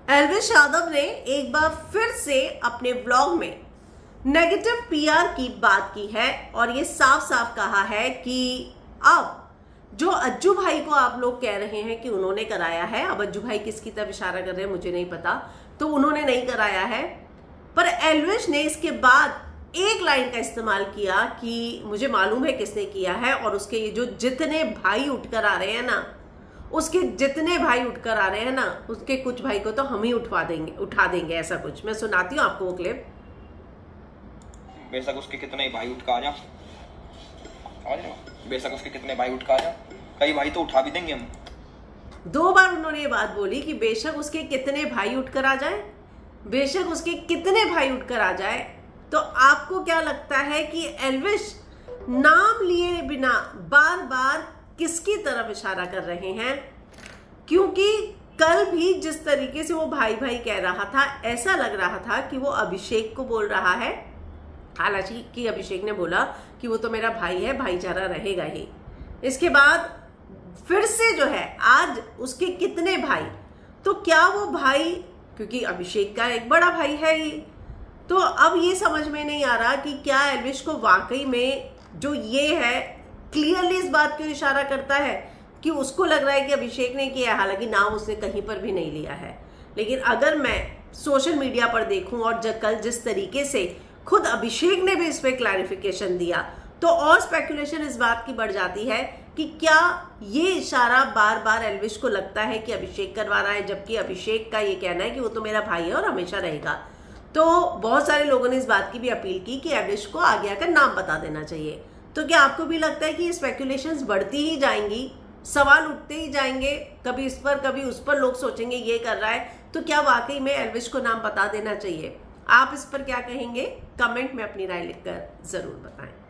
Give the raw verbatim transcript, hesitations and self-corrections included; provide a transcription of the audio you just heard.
एल्विश यादव ने एक बार फिर से अपने व्लॉग में नेगेटिव पीआर की बात की है और ये साफ साफ कहा है कि अब जो अज्जू भाई को आप लोग कह रहे हैं कि उन्होंने कराया है, अब अज्जू भाई किसकी तरफ इशारा कर रहे हैं मुझे नहीं पता, तो उन्होंने नहीं कराया है। पर एल्विश ने इसके बाद एक लाइन का इस्तेमाल किया कि मुझे मालूम है किसने किया है और उसके ये जो जितने भाई उठकर आ रहे हैं ना, उसके जितने भाई उठकर आ रहे हैं ना, उसके कुछ भाई को तो हम ही उठवा देंगे उठा देंगे ऐसा कुछ। मैं सुनाती हूँ आपको वो क्लिप। बेशक उसके कितने भाई उठ कर आ जा, बेशक उसके कितने भाई उठ कर आ जा, कई भाई तो उठा भी देंगे हम। दो बार उन्होंने ये बात बोली कि बेशक उसके कितने भाई उठकर आ जाए, बेशक उसके कितने भाई उठकर आ जाए। तो आपको क्या लगता है कि एल्विश नाम लिए बिना बार बार किसकी तरफ इशारा कर रहे हैं? क्योंकि कल भी जिस तरीके से वो भाई भाई कह रहा था, ऐसा लग रहा था कि वो अभिषेक को बोल रहा है। हालांकि कि अभिषेक ने बोला कि वो तो मेरा भाई है, भाईचारा रहेगा ही। इसके बाद फिर से जो है आज उसके कितने भाई, तो क्या वो भाई, क्योंकि अभिषेक का एक बड़ा भाई है ही, तो अब ये समझ में नहीं आ रहा कि क्या एल्विश को वाकई में जो ये है क्लियरली इस बात क्यों इशारा करता है कि उसको लग रहा है कि अभिषेक ने किया है, हालांकि नाम उसने कहीं पर भी नहीं लिया है। लेकिन अगर मैं सोशल मीडिया पर देखूं और जब कल जिस तरीके से खुद अभिषेक ने भी इस पर क्लैरिफिकेशन दिया, तो और स्पेकुलेशन इस बात की बढ़ जाती है कि क्या ये इशारा बार बार एल्विश को लगता है कि अभिषेक करवा रहा है, जबकि अभिषेक का ये कहना है कि वो तो मेरा भाई है और हमेशा रहेगा। तो बहुत सारे लोगों ने इस बात की भी अपील की कि एल्विश को आगे आकर नाम बता देना चाहिए। तो क्या आपको भी लगता है कि स्पेकुलेशंस बढ़ती ही जाएंगी, सवाल उठते ही जाएंगे, कभी इस पर कभी उस पर, लोग सोचेंगे ये कर रहा है, तो क्या वाकई में एल्विश को नाम बता देना चाहिए? आप इस पर क्या कहेंगे? कमेंट में अपनी राय लिखकर जरूर बताएं।